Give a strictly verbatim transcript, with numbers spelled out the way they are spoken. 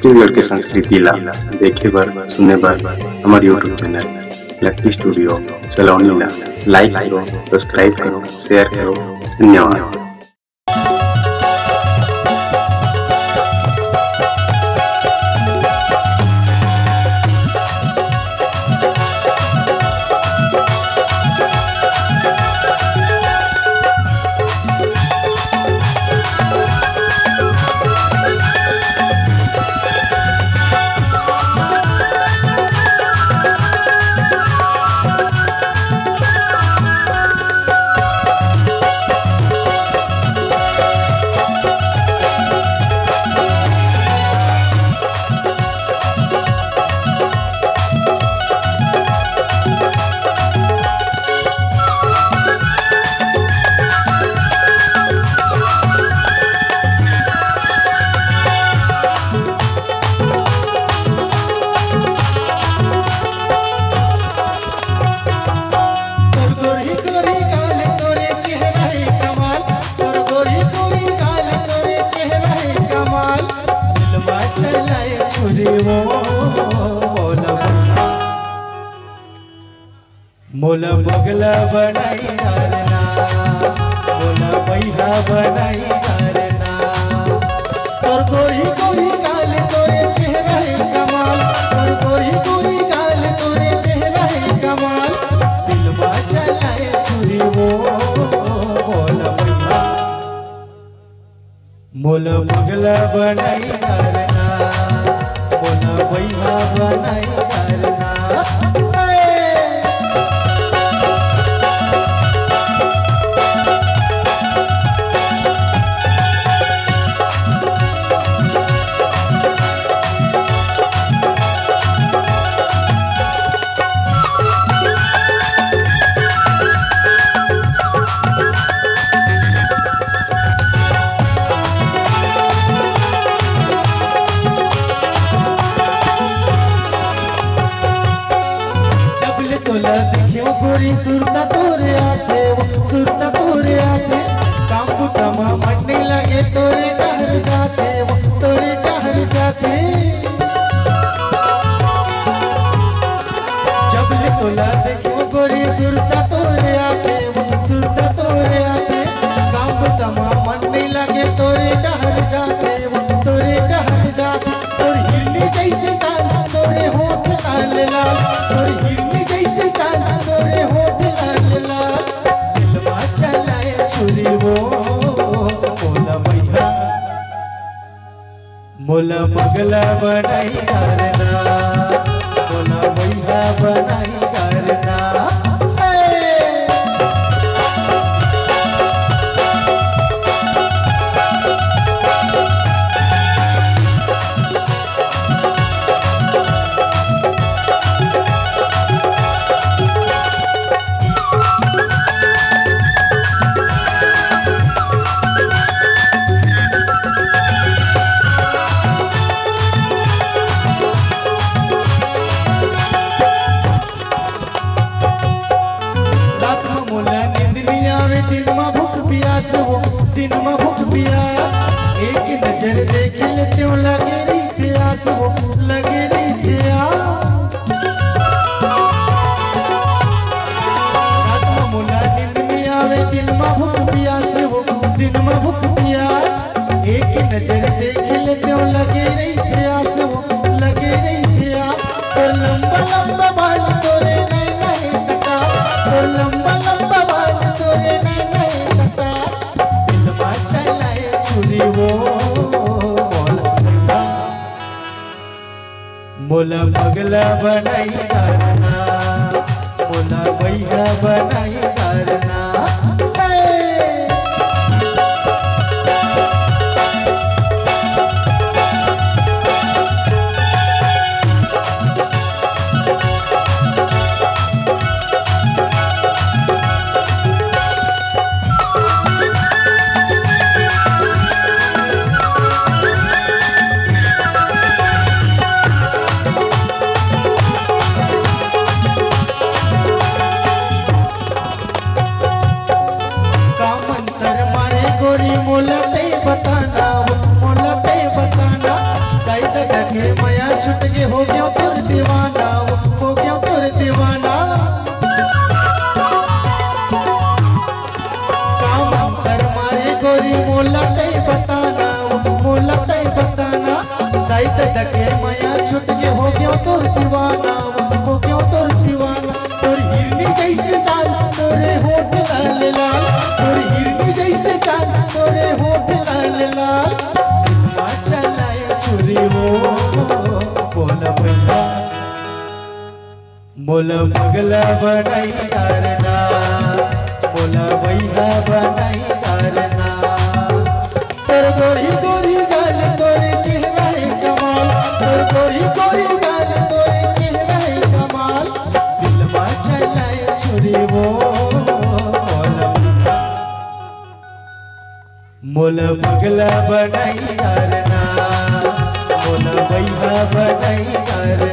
छत्तीसगढ़ के संस्कृति ला देखे बर सुने बर हमारे YouTube channel Lucky studio Saloni ला लाइक करो, सब्सक्राइब करो, शेयर करो। धन्यवाद। मोला बगला बनाई सरना, मोला बैहा बनाई सरना। तोर गोरी गोरी गाल तोरे चेहरा है कमाल, तोर गोरी गोरी गाल तोरे चेहरा है कमाल। दिलवा चलाए छुरी वो मोला बैहा, मोला बगला बनाई सरना, मोला बैहा बनाई सरना। तोला देखियो गोरी सुरता तोरे आते, वो सुरता तोरे आते। काम बुतमा मन नहीं लगे तोरे टहर जाते, वो तोरे टहर जाते। जब ले तोला देखियो गोरी सुरता तोरे आते, वो सुरता तोरे आते। काम बुतमा मन नहीं लगे तोरे टहर जाते, वो तोरे टहर जाते। तोर हिरनी जैसे चाल तोरे होठ लाल लाल, तोर हिरनी जैसे चाल तोरे होठ लाल लाल। दिलवा चलाए छुरी वो मोला बैहा, मोला पगला बनाई करना, मोला बैहा बनाई करना। दिन में भूख प्यास हो, दिन में भूख प्यास। एक नजर देख लेते हो लगे री प्यास हो, लगे री प्यास। रात में मोला नींद में आवे, दिन में भूख प्यास हो, दिन में भूख प्यास। एक नजर देख लेते हो लगे री प्यास हो, लगे री प्यास। तो लंबा लंबा बाल तोरे नहीं नहीं कटा, तो लंबा लंबा बाल तोरे नहीं वो मोला पगला बनाई करना, मोला बैहा बनाई करना। मोला तय बताना मोला तय बताना दाई दके माया छुट के हो गया तोर दीवाना हो गया तोर दीवाना तोर हिरनी जैसे चाल तोरे होठ लाल लाल तोर हिरनी जैसे चाल तोरे होठ लाल लाल दिलवा चलाए छुरी वो बोला भैया मोला पगला बनाई तारना मोला भैया बनाई तारना तोर गोरी गोरी गाल तोरे चेहरा है कमाल तोर गोरी गोरी गाल तोरे चेहरा है कमाल दिलवा चलाए छुरी वो मोला पगला बनाई तारना मोला भैया बनाई तारना।